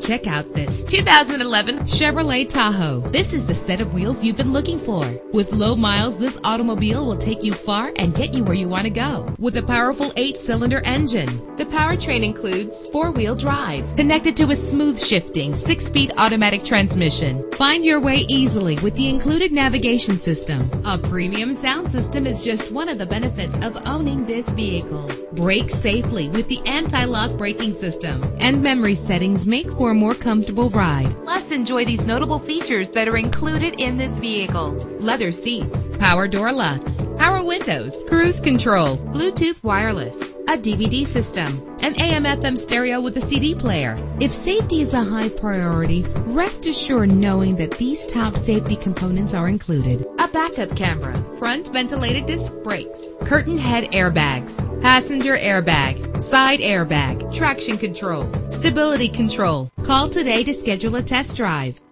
Check out this 2011 Chevrolet Tahoe. This is the set of wheels you've been looking for. With low miles, this automobile will take you far and get you where you want to go. With a powerful 8-cylinder engine, the powertrain includes 4-wheel drive, connected to a smooth shifting 6-speed automatic transmission. Find your way easily with the included navigation system. A premium sound system is just one of the benefits of owning this vehicle. Brake safely with the anti-lock braking system, and memory settings make for a more comfortable ride. Plus, enjoy these notable features that are included in this vehicle: leather seats, power door locks, power windows, cruise control, Bluetooth wireless, a DVD system, an AM/FM stereo with a CD player. If safety is a high priority, rest assured knowing that these top safety components are included: a backup camera, front ventilated disc brakes, curtain head airbags, passenger airbag, side airbag, traction control, stability control. Call today to schedule a test drive.